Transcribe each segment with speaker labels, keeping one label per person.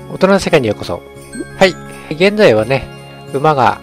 Speaker 1: 大人の世界にようこそ。はい。現在はね、馬が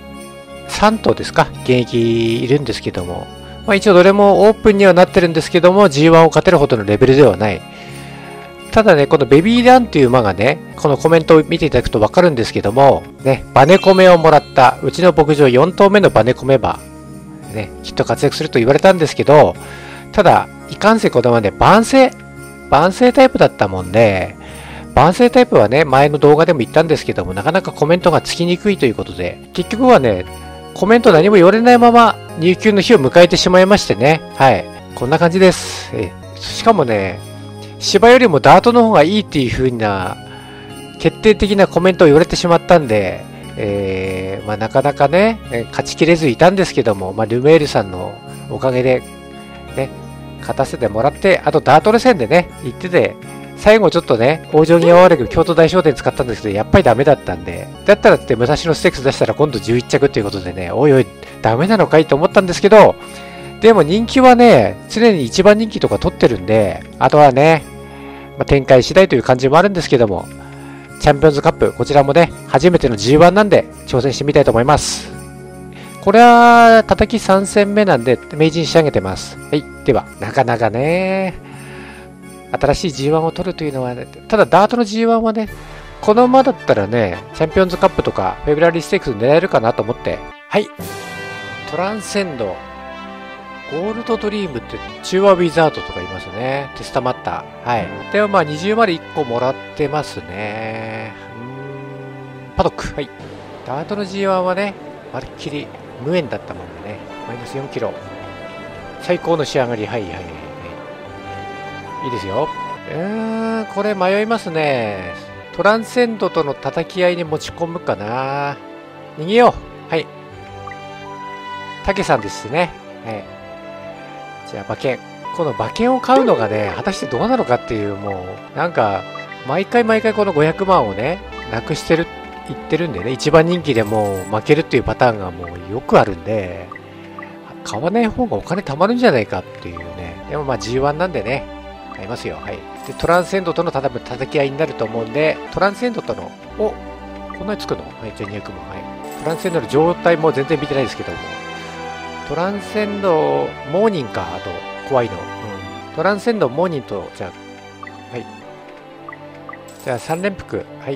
Speaker 1: 3頭ですか、現役いるんですけども、まあ一応どれもオープンにはなってるんですけども、G1 を勝てるほどのレベルではない。ただね、このベビーランっていう馬がね、このコメントを見ていただくとわかるんですけども、ね、バネコメをもらった、うちの牧場4頭目のバネコメ馬、ね、きっと活躍すると言われたんですけど、ただ、いかんせんこの馬ね、晩成タイプだったもんで、晩成タイプはね、前の動画でも言ったんですけども、なかなかコメントがつきにくいということで、結局はね、コメント何も言われないまま入球の日を迎えてしまいましてね。はい。こんな感じです。しかもね、芝よりもダートの方がいいっていう風な決定的なコメントを言われてしまったんで、まあなかなかね、勝ちきれずいたんですけども、まあルメールさんのおかげで、ね、勝たせてもらって、あとダート路線でね、行ってて、最後ちょっとね、往生際悪く京都大商店使ったんですけど、やっぱりダメだったんで、だったらって武蔵野ステークス出したら今度11着っていうことでね、おいおい、ダメなのかいと思ったんですけど、でも人気はね、常に一番人気とか取ってるんで、あとはね、まあ、展開次第という感じもあるんですけども、チャンピオンズカップ、こちらもね、初めての G1 なんで、挑戦してみたいと思います。これは、叩き3戦目なんで、名人仕上げてます。はい。では、なかなかね、新しい G1 を取るというのは、ね、ただダートの G1 はね、この馬だったらね、チャンピオンズカップとか、フェブラリーステークス狙えるかなと思って、はい。トランセンド、ゴールドドリームって中和ウィザードとか言いますね。テスタマッタ。はい。でもまあ20丸1個もらってますね。パドック。はい。ダートの G1 はね、まるっきり無縁だったもんでね。マイナス4キロ。最高の仕上がり。はいはいはい。いいですよ。これ迷いますね。トランセンドとの叩き合いに持ち込むかな。逃げよう。はい。タケさんですね。はい。じゃあ馬券。この馬券を買うのがね、果たしてどうなのかっていう、もう、なんか、毎回この500万をね、なくしてる、言ってるんでね、一番人気でもう負けるっていうパターンがもうよくあるんで、買わない方がお金貯まるんじゃないかっていうね。でもまあ G1 なんでね、買いますよ。はい。で、トランセンドとの多分叩き合いになると思うんで、トランセンドとの、お、こんなにつくの？はい、じゃあ200万。はい。トランセンドの状態も全然見てないですけども、トランセンド、モーニンか、あと、怖いの。トランセンド、モーニンと、じゃあ、はい。じゃあ3連複。はい。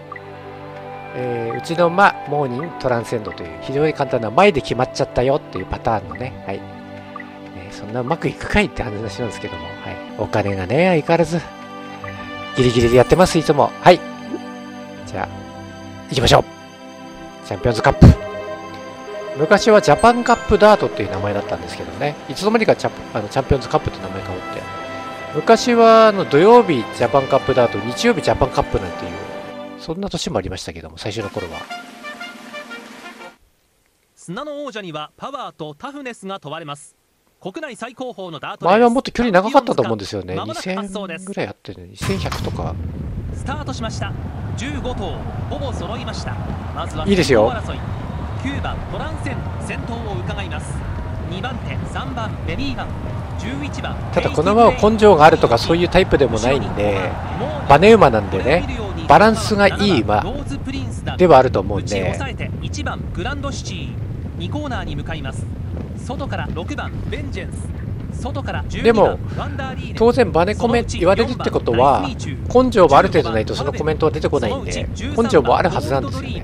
Speaker 1: うちの馬、モーニン、トランセンドという、非常に簡単な、前で決まっちゃったよっていうパターンのね、はい。そんなうまくいくかいって話なんですけども、はい。お金がね、相変わらず、ギリギリでやってます、いつも。はい。じゃあ、行きましょう。チャンピオンズカップ。昔はジャパンカップダートっていう名前だったんですけどね、いつの間にかチャンピオンズカップって名前変わって、昔は土曜日ジャパンカップダート、日曜日ジャパンカップなんていう、そんな年もありましたけども、最初の頃は。
Speaker 2: 砂の王者にはパワーとタフネスが問われます。国内最高峰のダートレース。
Speaker 1: 前はもっと距離長かったと思うんですよね。2000ぐらいあってね、2100とか。
Speaker 2: スタートしました。15頭ほぼ揃いました。まずはい
Speaker 1: いですよ。
Speaker 2: 9番トランセン先頭を伺います。2番手3番ベビーガン、11番。
Speaker 1: ただこの馬は根性があるとかそういうタイプでもないんで、バネ馬なんでね、バランスがいい馬ではあると思うんで。
Speaker 2: 1番グランドシチー、2コーナーに向かいます。外から6番ベンジェンス、外から
Speaker 1: でも当然バネコメって言われるってことは根性もある程度ないとそのコメントは出てこないんで、根性もあるはずなんですよね。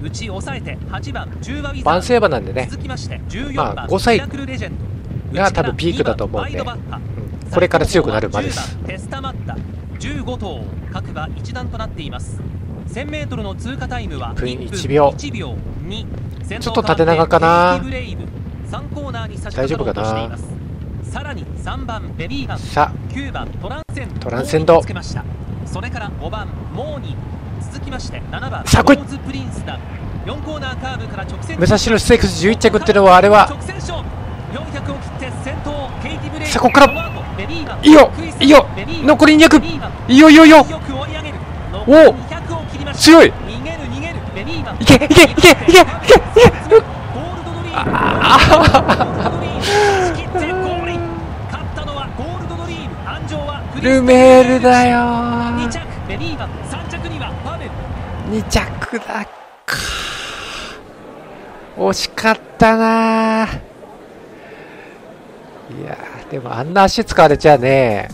Speaker 1: 晩成馬なんでね、まあ5歳が多分ピークだと思うんで、これから強くなる馬です。
Speaker 2: 15頭各馬一段となっています。1000メートルの通過タイムは
Speaker 1: 1秒。ちょっと縦長かな。大丈夫かな。
Speaker 2: さらに3番ベビーガン、
Speaker 1: さあ
Speaker 2: 9番トランセン
Speaker 1: ド、
Speaker 2: それから5番モーニン、続きまして7番
Speaker 1: さあ来い。
Speaker 2: ローズプリンスだ。4コーナーカーブから直線。
Speaker 1: 武蔵野ステークス11着ってのはあれは
Speaker 2: 400を切って先頭ケイティブレイ。
Speaker 1: さあここからいいよいいよ、残り200、いいよいいよいいよ、おお強い、いけいけいけいけいけいけ、ルメールだよー。
Speaker 2: 位はパーベル。
Speaker 1: 2着だか。惜しかったな。いやでもあんな足使われちゃね、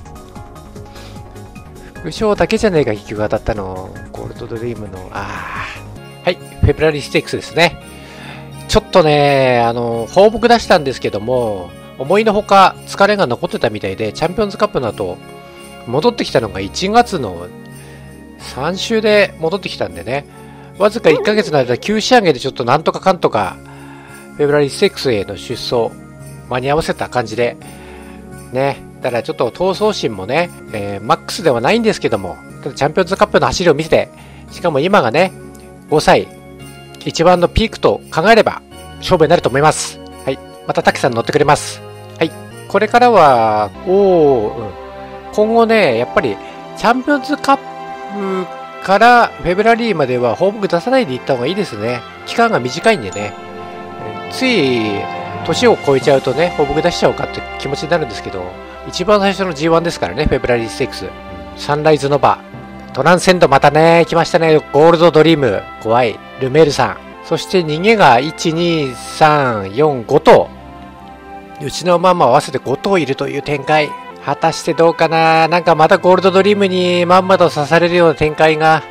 Speaker 1: 副賞だけじゃねえか結局当たったの。ゴールドドリームのはい、フェブラリーステークスですね。ちょっとね放牧出したんですけども、思いのほか疲れが残ってたみたいで、チャンピオンズカップの後戻ってきたのが1月の3週で戻ってきたんでね、わずか1ヶ月の間休止上げでちょっとなんとかかんとかフェブラリーステークスへの出走間に合わせた感じでね。だからちょっと闘争心もね、マックスではないんですけども、ただチャンピオンズカップの走りを見せて、しかも今がね5歳一番のピークと考えれば勝負になると思います。はい、また滝さん乗ってくれます。はい、これからは今後ね、やっぱりチャンピオンズカップからフェブラリーまでは放牧出さないでいった方がいいですね。期間が短いんでね、つい年を超えちゃうとね放牧出しちゃおうかって気持ちになるんですけど、一番最初の G1 ですからね、フェブラリーステークス、サンライズノバ、トランセンドまたね来ましたね。ゴールドドリーム怖い、ルメールさん、そして逃げが12345頭、うちのママ合わせて5頭いるという展開。果たしてどうかな。なんかまたゴールドドリームにまんまと刺されるような展開が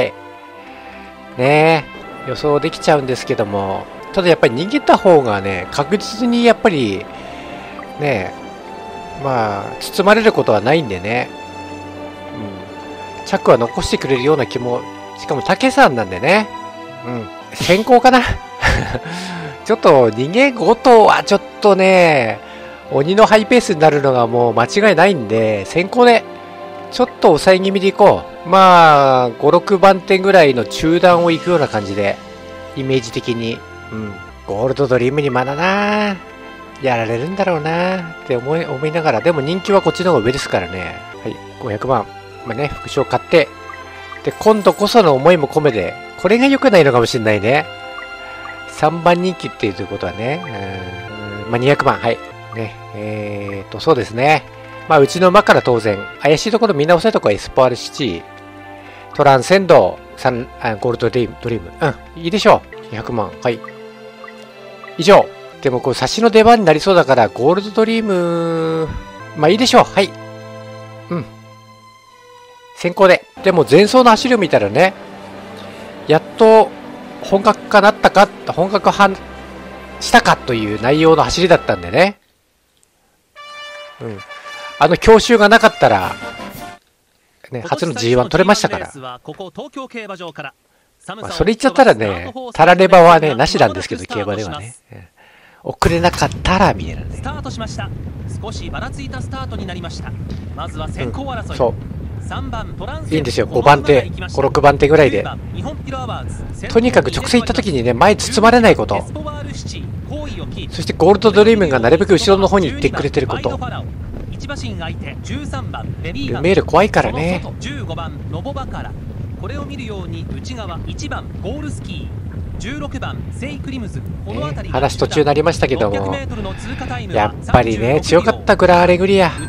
Speaker 1: ね予想できちゃうんですけども、ただやっぱり逃げた方がね確実にやっぱりね包まれることはないんでね、着は残してくれるような気も、しかも竹さんなんでね、先行かなちょっと逃げ5頭はちょっとね鬼のハイペースになるのがもう間違いないんで、先行でちょっと抑え気味でいこう。5、6番手ぐらいの中段を行くような感じで、イメージ的に。ゴールドドリームにまだなやられるんだろうなって思いながら、でも人気はこっちの方が上ですからね。はい、500万。副賞買って。で、今度こその思いも込めて、これが良くないのかもしれないね。3番人気っていうことはね。200万。はい。ね。そうですね。うちの馬から当然、怪しいところみんな押さえとこはエスポールシティ、トランセンド、ゴールドドリーム。いいでしょう。200万。はい。以上。でも差しの出番になりそうだから、ゴールドドリーム、いいでしょう。はい。先行で。でも前走の走りを見たらね、やっと本格化なったか、本格化したかという内容の走りだったんでね。強襲がなかったら、初の G1 取れましたから。それ言っちゃったらね、タラレバはね、なしなんですけど、競馬ではね。遅れなかったら、みたいなね。
Speaker 2: スタートしました。少しばらついたスタートになりました。まずは先行争い。
Speaker 1: そう。いいんですよ、5番手、5、6番手ぐらいで。とにかく直線行った時にね、前包まれないこと。そしてゴールドドリームがなるべく後ろの方に行ってくれてること。ルメール怖いからね。
Speaker 2: これを見るように内側1番ゴールスキー、16番セイクリムズ、
Speaker 1: 話途中になりましたけども、やっぱりね強かったグラーレグリア、も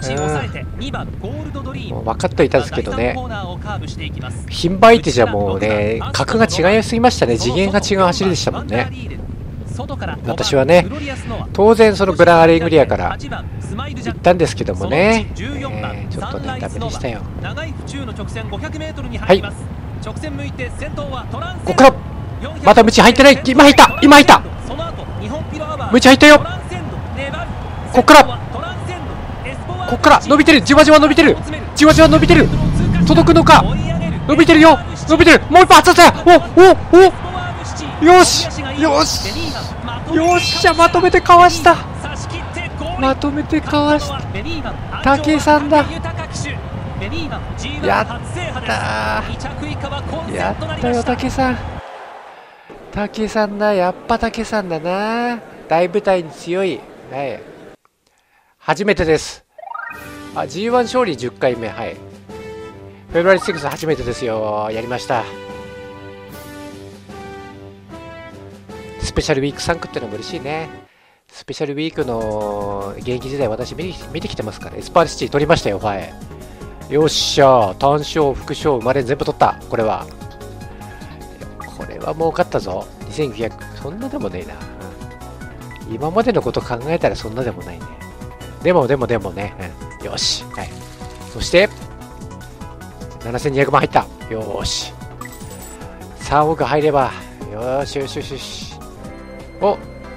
Speaker 1: う分かっていたんですけどね、牝馬相手じゃもうね格が違いすぎましたね。次元が違う走りでしたもんね。私はね当然そのグラーレグリアから行ったんですけどもね、ちょっとねダメでしたよ。はい、ここからまたムチ入ってない。今入った、今入った、ムチ入ったよ。こっから伸びてる、じわじわ伸びてる、じわじわ伸びてる、届くのか、伸びてるよ、伸びてる、もう一発当たったよ。およしよしよっしゃ、まとめてかわした、まとめてかわした、武井さんだ。やったー、やったよ武井さん、武井さんだ、やっぱ武井さんだな。大舞台に強い、はい、初めてです。G1 勝利10回目、はい、フェブラリー6初めてですよ。やりました。スペシャルウィーク3区ってのも嬉しいね。スペシャルウィークの現役時代私見てきてますから、エスパールシティ取りましたよ。はい、 よっしゃ、単勝、副賞、生まれ全部取った。これは儲かったぞ。2900、そんなでもねえな、うん、今までのこと考えたらそんなでもないね。でもね、うん、よし、はい。そして7200万入った。よし、3億入れば、よし。お、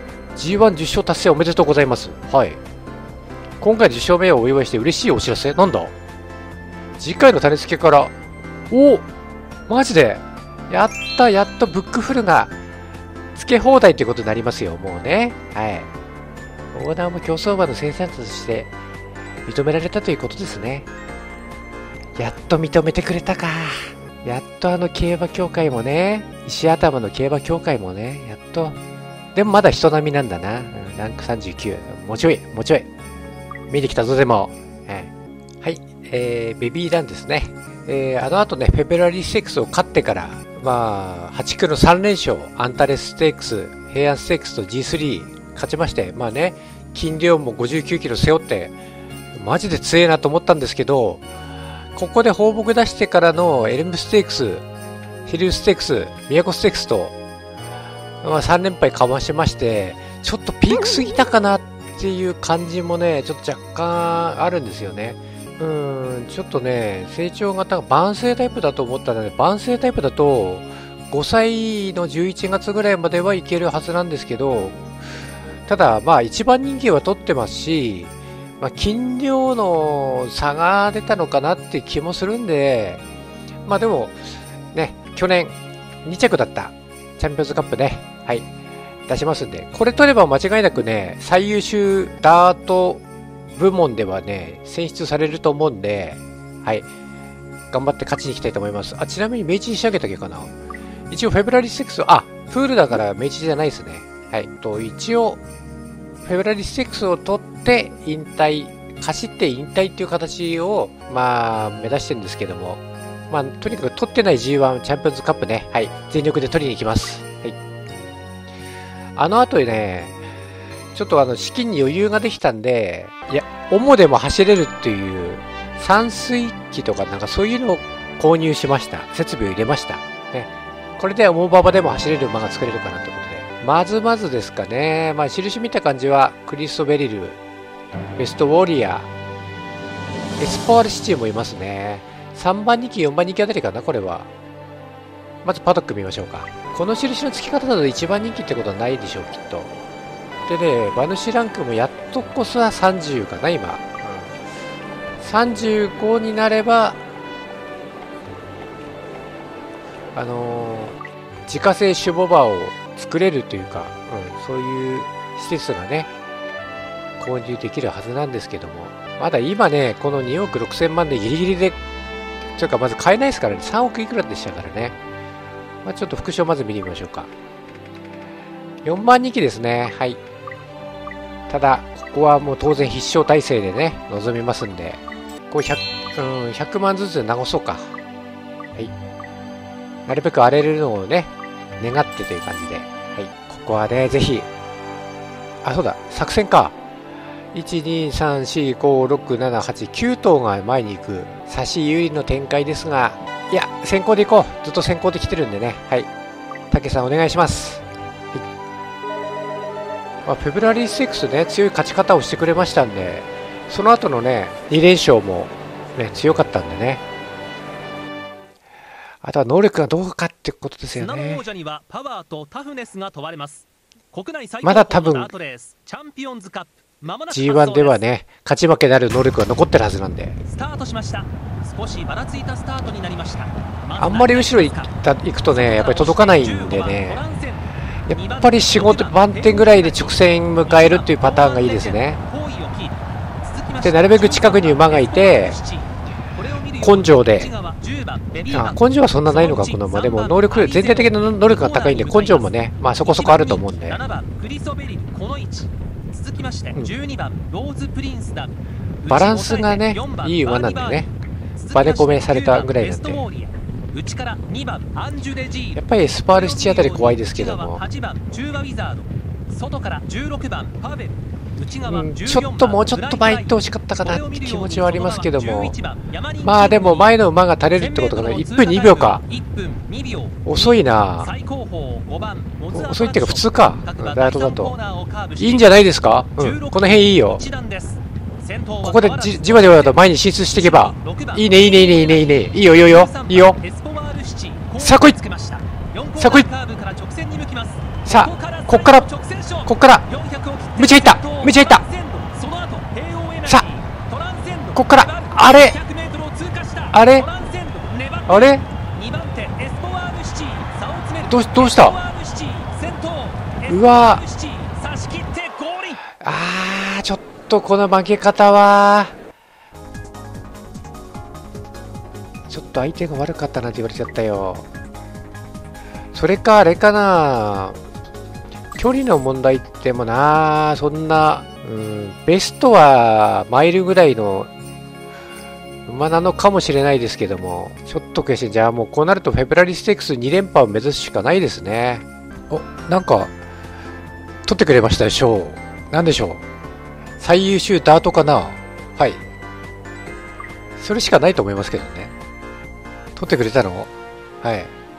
Speaker 1: G1 10勝達成おめでとうございます。はい。今回10勝目をお祝いして嬉しいお知らせ。なんだ、次回の種付けから、お、マジでやっとブックフルが付け放題ということになりますよ、もうね。はい。オーナーも競走馬の生産者として認められたということですね。やっと認めてくれたか。やっと競馬協会もね、石頭の競馬協会もね、やっと。でもまだ人並みなんだな。うん、ランク39。もうちょい。見てきたぞ、でも。はい。ベビーランですね。あの後ね、フェブラリーステークスを勝ってから、まあ、8区の3連勝、アンタレスステークス、平安ステークスと G3 勝ちまして、まあね、斤量も59キロ背負って、マジで強えなと思ったんですけど、ここで放牧出してからのエルムステークス、ヒルステークス、宮古ステークスと、まあ、3連敗かましまして、ちょっとピークすぎたかなっていう感じもね、ちょっと若干あるんですよね。ちょっとね、成長型が晩成タイプだと思ったので、晩成タイプだと、5歳の11月ぐらいまではいけるはずなんですけど、ただ、まあ、一番人気は取ってますし、まあ、斤量の差が出たのかなって気もするんで、まあでも、ね、去年2着だったチャンピオンズカップね、はい、出しますんで、これ取れば間違いなくね、最優秀ダート部門ではね、選出されると思うんで、はい。頑張って勝ちに行きたいと思います。あ、ちなみに明治に仕上げたっけかな。一応、フェブラリー6、あ、プールだから明治じゃないですね。はい。一応、フェブラリー6を取って引退、走って引退っていう形を、まあ、目指してるんですけども、まあ、とにかく取ってない G1 チャンピオンズカップね、はい。全力で取りに行きます。はい。あの後ね、ちょっと資金に余裕ができたんで、いや、主でも走れるっていう、散水機とかなんかそういうのを購入しました。設備を入れました。ね。これで重馬場でも走れる馬が作れるかなということで。まずですかね。まあ、印見た感じは、クリストベリル、ベストウォリアー、エスパールシチューもいますね。3番人気、4番人気あたりかな、これは。まずパドック見ましょうか。この印の付き方だと1番人気ってことはないでしょう、きっと。でね、馬主ランクもやっとこそは30かな、今。35になれば、自家製種牡馬を作れるというか、そういう施設がね、購入できるはずなんですけども、まだ今ね、この2億6000万でギリギリで、というかまず買えないですからね、3億いくらでしたからね。まあ、ちょっと副賞まず見てみましょうか。4番人気ですね。はい。ただ、ここはもう当然必勝体制でね、臨みますんで、こう100万ずつで流そうか。はい。なるべく荒れるのをね、願ってという感じで。はい。ここはね、ぜひ。あ、そうだ。作戦か。1、2、3、4、5、6、7、8、9頭が前に行く。差し有利の展開ですが、いや、先行で行こう。ずっと先行で来てるんでね。はい。竹さんお願いします。まあ、フェブラリー6ね、強い勝ち方をしてくれましたんで、その後のね、2連勝も、ね、強かったんでね。あとは能力がどうかってことですよね。
Speaker 2: 王者にはパワーとタフネスが問われます。国内最
Speaker 1: まだ多分、
Speaker 2: チャンピオンズカップ
Speaker 1: G1 ではね、勝ち負けなる能力が残ってるはずなんで。
Speaker 2: スタートしました。少しばらついたスタートになりました。
Speaker 1: あんまり後ろ行くとね、やっぱり届かないんでね。やっぱり仕事番手ぐらいで直線迎えるっていうパターンがいいですね。で、なるべく近くに馬がいて、根性で、根性はそんなないのか、この馬。でも能力、全体的な能力が高いんで、根性もね、まあそこそこあると思うんで。バランスがね、いい馬なんでね、バネ込めされたぐらいなんで。やっぱりスパールシチあたり怖いですけども。
Speaker 2: 外から16番パベル、
Speaker 1: ちょっともうちょっと前行ってほしかったかなって気持ちはありますけども、まあでも前の馬が足れるってことかな。1分2秒か。遅いな。遅いっていうか普通か。ダートだといいんじゃないですか。この辺いいよ。ここでじわじわと前に進出していけばいいね、いいね、いいね、いいね、いいね、いいよ、いいよ、いいよ。さあ来い、さあ来い。さあこっからむちゃいった、むちゃいった。さあこっからあれあれあれ、どうした。うわちょっとこの負け方はちょっと相手が悪かったなって言われちゃったよ。それかあれかな、距離の問題ってもな、そんな、ベストはマイルぐらいの馬なのかもしれないですけども、ちょっと悔しい。じゃあもうこうなるとフェブラリーステークス2連覇を目指すしかないですね。お、なんか取ってくれましたでしょう。なんでしょう、最優秀ダートかな。はい、それしかないと思いますけどね。取ってくれたの、はい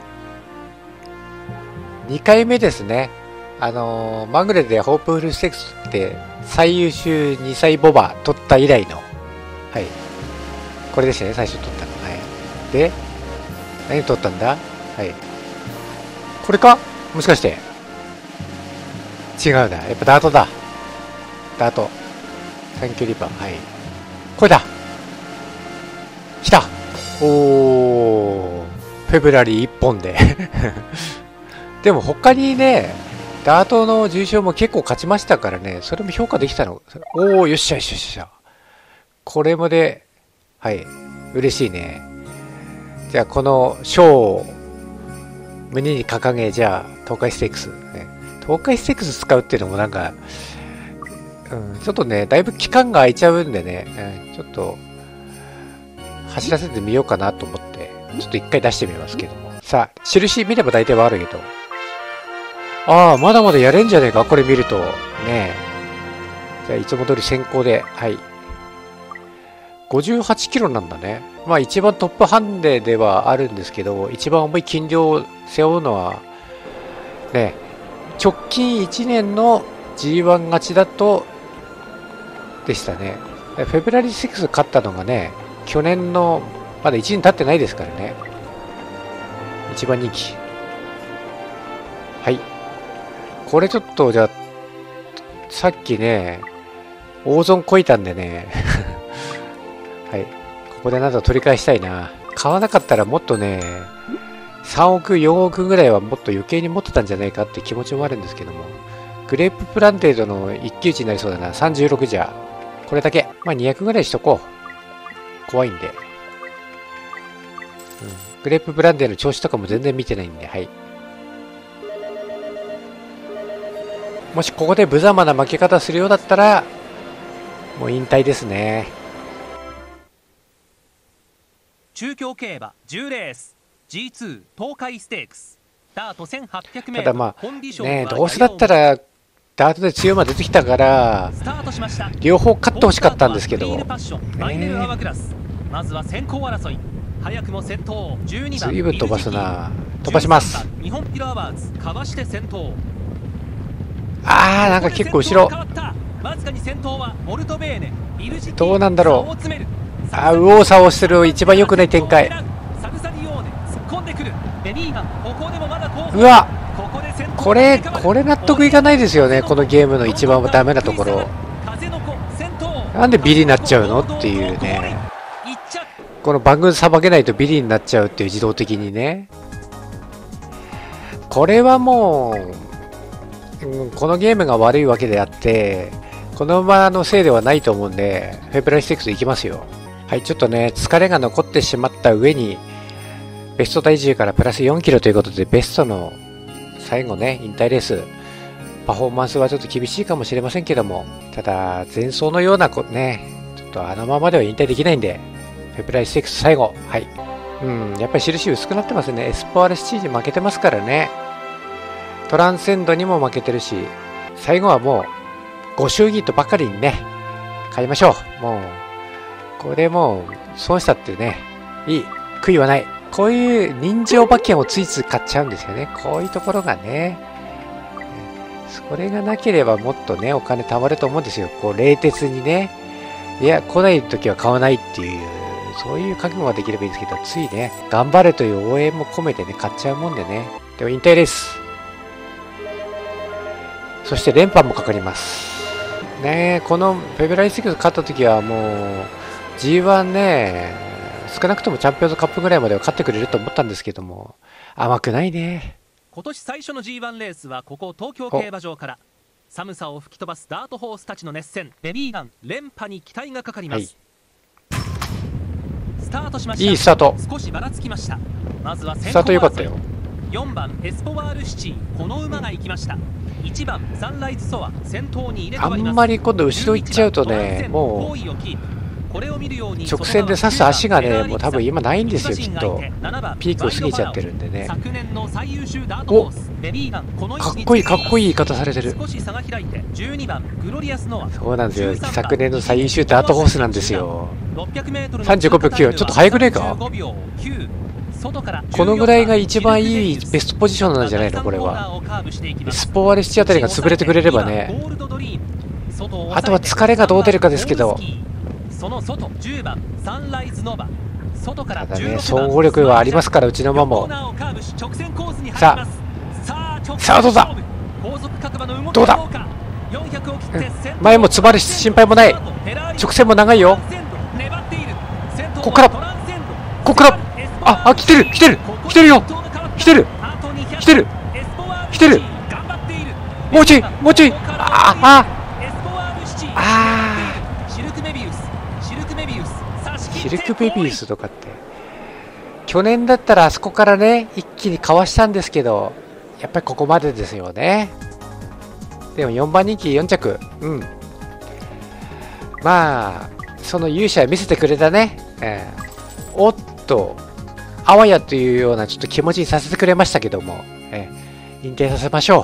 Speaker 1: 、2回目ですね。マグレでホープフルステークスって最優秀2歳ボバ取った以来の、はい、これでしたね、最初取ったの。はい、で何取ったんだ。はい、これかもしかして。違うな、やっぱダートだ。ダート短距離馬、はい、これだ。来た。おー、フェブラリー1本ででも他にね、ダートの重賞も結構勝ちましたからね、それも評価できたの。おお、よっしゃよっしゃよっしゃ。これもで、はい、嬉しいね。じゃあこの賞を胸に掲げ、じゃあ東海ステークス、ね、東海ステークス使うっていうのもなんか、ちょっとね、だいぶ期間が空いちゃうんでね、ちょっと走らせてみようかなと思って、ちょっと一回出してみますけども。さあ、印見れば大体わかるけど。まだまだやれんじゃねえか、これ見ると。ねえ。じゃあ、いつも通り先行で、はい。58キロなんだね。まあ、一番トップハンデではあるんですけど、一番重い斤量を背負うのは、ね、直近1年の G1 勝ちだと、でしたね。フェブラリー6勝ったのがね、去年の、まだ1年経ってないですからね。一番人気。はい。これちょっと、じゃあ、さっきね、大損こいたんでね。はい。ここでなんと取り返したいな。買わなかったらもっとね、3億、4億ぐらいはもっと余計に持ってたんじゃないかって気持ちもあるんですけども。グレーププランテードの一騎打ちになりそうだな。36じゃ。これだけ。まあ200ぐらいしとこう。怖いんで。グレープブランデーの調子とかも全然見てないんで、はい。もしここで無様な負け方するようだったら、もう引退ですね。
Speaker 2: 中京競馬10レース G2 東海ステークスダート 1800m。
Speaker 1: ただまあね、どうせだったらダートで強い馬出てきたから両方勝ってほしかったんですけど、まずは先行争い。早くも先頭12番。随分飛ばすな。飛ばします。日本ピロアワーズかわして先頭。なんか結構後ろ。どうなんだろう。右往左往してる一番良くない展開。うわ、これ納得いかないですよね。このゲームの一番ダメなところ。なんでビリになっちゃうのっていうね。この番組さばけないとビリになっちゃうっていう、自動的にね。これはもう、このゲームが悪いわけであって、この馬のせいではないと思うんで、フェブラリーステークスいきますよ。はい、ちょっとね、疲れが残ってしまった上に、ベスト体重からプラス4キロということで、ベストの最後ね、引退レース、パフォーマンスはちょっと厳しいかもしれませんけども、ただ、前走のようなね、ちょっとあのままでは引退できないんで、フェブラリーステークス最後、はい。やっぱり印薄くなってますね。エスポアルシティに負けてますからね。トランセンドにも負けてるし、最後はもう、 ご祝儀とばかりにね、買いましょう。もう、これもう、損したってね、いい。悔いはない。こういう人情馬券をついつい買っちゃうんですよね。こういうところがね。それがなければもっとね、お金貯まると思うんですよ。こう、冷徹にね。いや、来ない時は買わないっていう、そういう覚悟ができればいいんですけど、ついね、頑張れという応援も込めてね、買っちゃうもんでね。でも引退です。そして連覇もかかります。ね、このフェブラリー6勝った時はもう G1 ね、少なくともチャンピオンズカップぐらいまでは勝ってくれると思ったんですけども、甘くないね。
Speaker 2: 今年最初の G1 レースはここ東京競馬場から。寒さを吹き飛ばすダートホースたちの熱戦、ベビーガン連覇に期待がかかります。はい、スタートしました。
Speaker 1: いいスタート。
Speaker 2: 少しばらつきました。まずは
Speaker 1: スタート良かったよ。
Speaker 2: 4番エスポワールシチー、この馬が行きました。1番サンライズソア、先頭に入れ替わります。
Speaker 1: あんまり今度後ろ行っちゃうとね、もう直線で刺す足がね、もう多分今ないんですよ、きっと。ピークを過ぎちゃってるんでね。お、かっこいい、かっこいい言い方されてる。そうなんですよ、昨年の最優秀ダートホースなんですよ。35秒9、ちょっと速くねえか。このぐらいが一番いいベストポジションなんじゃないのこれは。スポワレシチあたりが潰れてくれればね。あとは疲れがどう出るかですけど。ただね、総合力はありますから、うちの馬も。さあどうだどうだ、前も詰まる心配もない。直線も長いよ。こっから来てるよ来てる、もうちょいシルクメビウスとかって、去年だったらあそこからね一気にかわしたんですけど、やっぱりここまでですよね。でも4番人気4着、まあその勇者見せてくれたね、おっとあわやというようなちょっと気持ちにさせてくれましたけども、認定させましょう。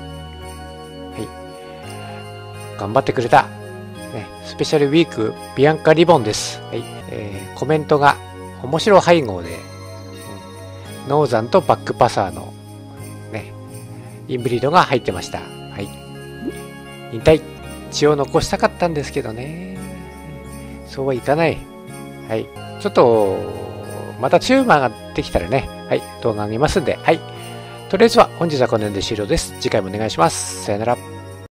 Speaker 1: はい、頑張ってくれた、スペシャルウィークビアンカリボンです。はい、コメントが面白配合で、ノーザンとバックパサーの、インブリードが入ってました。はい、引退、血を残したかったんですけどね、そうはいかない。はい、ちょっとまたチューマーができたらね、はい、動画あげますんで、はい、とりあえずは本日はこの辺で終了です。次回もお願いします。さよなら。